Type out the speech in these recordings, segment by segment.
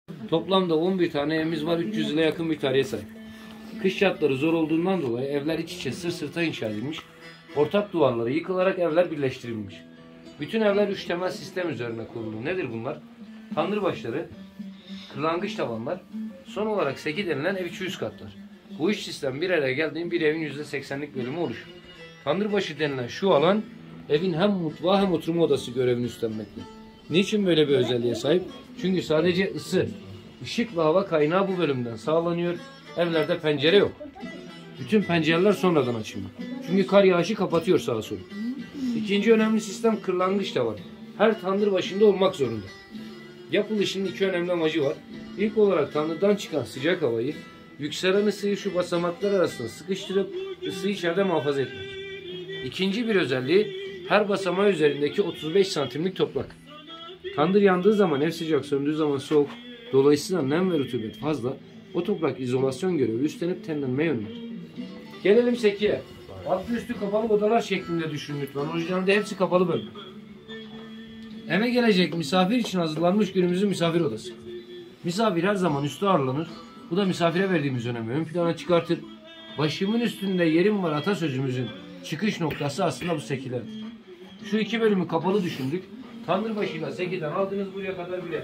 Toplamda 11 tane evimiz var. 300 yıla yakın bir tarihe sahip. Kış şartları zor olduğundan dolayı evler iç içe sırt sırta inşa edilmiş. Ortak duvarları yıkılarak evler birleştirilmiş. Bütün evler 3 temel sistem üzerine kurulu. Nedir bunlar? Tandırbaşları, kırlangıç tavanlar, son olarak seki denilen ev içi üst katlar. Bu üç sistem bir araya geldiğinde bir evin %80'lik bölümü oluşur. Tandırbaşı denilen şu alan evin hem mutfağı hem oturma odası görevini üstlenmekte. Niçin böyle bir özelliğe sahip? Çünkü sadece ısı, ışık ve hava kaynağı bu bölümden sağlanıyor. Evlerde pencere yok. Bütün pencereler sonradan açılıyor. Çünkü kar yağışı kapatıyor sağa sola. İkinci önemli sistem kırlangıç tavan. Her tandır başında olmak zorunda. Yapılışının iki önemli amacı var. İlk olarak tandırdan çıkan sıcak havayı yükselen ısıyı şu basamaklar arasında sıkıştırıp ısıyı içeride muhafaza etmek. İkinci bir özelliği her basamağı üzerindeki 35 santimlik toprak. Tandır yandığı zaman ev sıcak, söndüğü zaman soğuk. Dolayısıyla nem ve rutubet fazla. O toprak izolasyon görevi üstlenip temlenmeye önler. Gelelim sekiye. Altı üstü kapalı odalar şeklinde düşünün lütfen. Orijinalde hepsi kapalı bölüm. Eve gelecek misafir için hazırlanmış günümüzün misafir odası. Misafir her zaman üstü ağırlanır. Bu da misafire verdiğimiz önemi ön plana çıkartır. Başımın üstünde yerim var atasözümüzün çıkış noktası aslında bu sekilerdir. Şu iki bölümü kapalı düşündük. Tandırbaşıyla sekiden aldınız buraya kadar bir ev.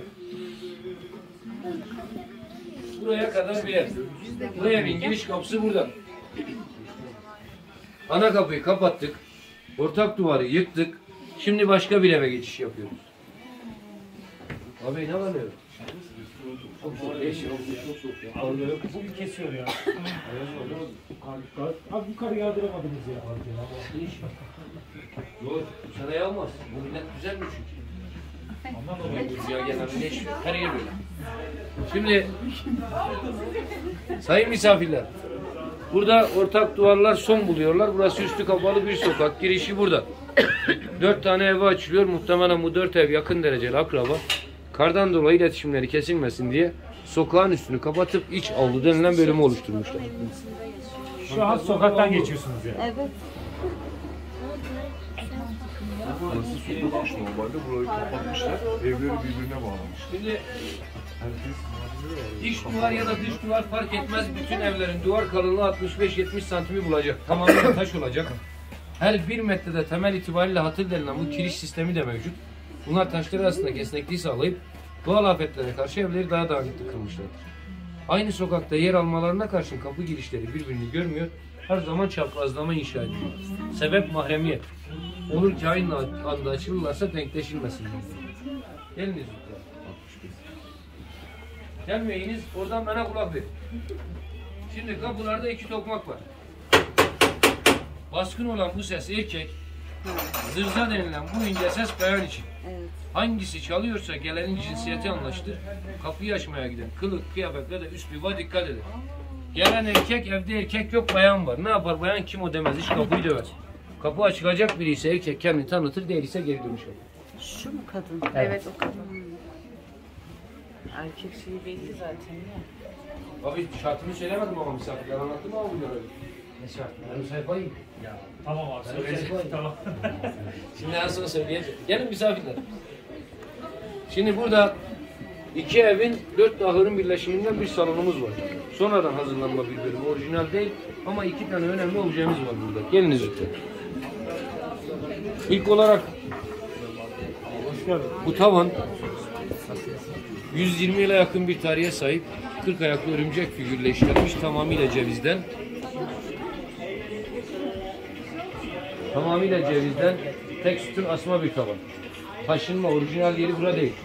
Buraya kadar bir ev. Bu evin giriş kapısı burada. Ana kapıyı kapattık. Ortak duvarı yıktık. Şimdi başka bir eve geçiş yapıyoruz. Abi ne var ne yok? Çok soğuk. Bu bir kesiyor ya. Abi yukarı yağdıramadınız ya. Zor. Sana yağmaz. Bu millet güzel mi çünkü? Rüzgar genelde geçiyor. Her yer böyle. Şimdi sayın misafirler. Burada ortak duvarlar son buluyorlar. Burası üstü kapalı bir sokak. Girişi burada. 4 tane evi açılıyor. Muhtemelen bu 4 ev yakın dereceli akraba. Kardan dolayı iletişimleri kesilmesin diye sokağın üstünü kapatıp iç avlu denilen bölümü oluşturmuşlar. Şu an sokaktan geçiyorsunuz yani. Evet. Burası sokakmış normalde. Burayı kapatmışlar. Evleri birbirine bağlamış. Şimdi iç duvar ya da dış duvar fark etmez. Bütün evlerin duvar kalınlığı 65-70 santimi bulacak. Tamamen taş olacak. Her 1 metrede temel itibariyle hatır denilen bu kiriş sistemi de mevcut. Bunlar taşlar arasında esnekliği sağlayıp doğal afetlere karşı evleri daha dayanıklı kılmışlardır. Aynı sokakta yer almalarına karşın kapı girişleri birbirini görmüyor. Her zaman çaprazlama inşa ediliyor. Sebep mahremiyet. Olur ki aynı anda açılırlarsa denkleşilmesin. Geliniz lütfen. Gelmeyiniz, oradan bana kulak verin. Şimdi kapılarda 2 tokmak var. Baskın olan bu ses erkek, zırza denilen bu ince ses bayan için. Evet. Hangisi çalıyorsa gelenin cinsiyeti anlaşılır. Kapıyı açmaya giden kılık, kıyafetle de üst bir dikkat edin. Gelen erkek, evde erkek yok, bayan var. Ne yapar bayan, kim o demez, hiç kapıyı döver. Kapı açılacak biri ise erkek kendini tanıtır, değilse geri dönüş yapar. Şu mu kadın? Evet, o kadın. Erkek şeyi belli zaten ya. Abi şartını söylemedim ama misafirler anlattı mı abi bunları? Ne şart? Ben sayfayı. Ya tamam abi Ben söyleyeceğim. sayfayı. Tamam. Şimdi en son söyleyeceğim. Gelin misafirler. Şimdi burada 2 evin 4 ahırın birleşiminden bir salonumuz var. Sonradan hazırlanma bir bölüm. Orijinal değil ama 2 tane önemli objemiz var burada. Geliniz lütfen. İlk olarak bu tavan 120 yıla yakın bir tarihe sahip 40 ayaklı örümcek figürle işlenmiş, tamamıyla cevizden. Tamamıyla cevizden tek sütun asma bir tavan. Taşınma, orijinal yeri burada değil.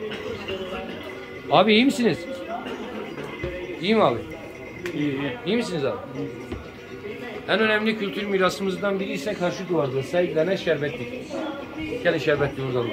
Abi iyi misiniz? İyi mi abi? İyi. İyi misiniz abi? En önemli kültür mirasımızdan biri ise karşı duvarda sergilenen şerbetlik. Gelin şerbetli buradan.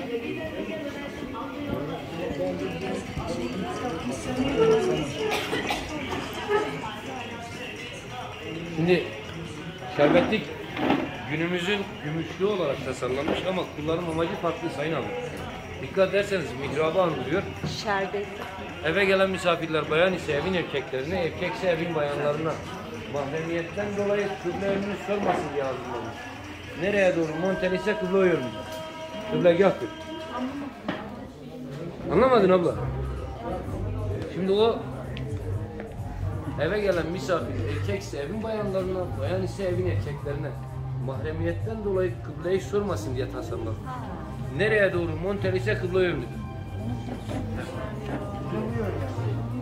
Şimdi şerbetlik günümüzün gümüşlüğü olarak tasarlanmış ama kullanım amacı farklı sayın abi. Dikkat ederseniz mihrabı andırıyor. Şerbet. Eve gelen misafirler bayan ise evin erkeklerine, erkekse evin bayanlarına. Mahremiyetten dolayı kıble önünü sormasın diye hazırlanmış. Nereye doğru monteli ise kıble o yönünde. Kıblegahtır. Anlamadın abla? Şimdi o eve gelen misafir erkekse evin bayanlarına, bayan ise evin erkeklerine mahremiyetten dolayı kıbleyi sormasın diye tasarladım. Nereye doğru montel ise kıble yönlüdür.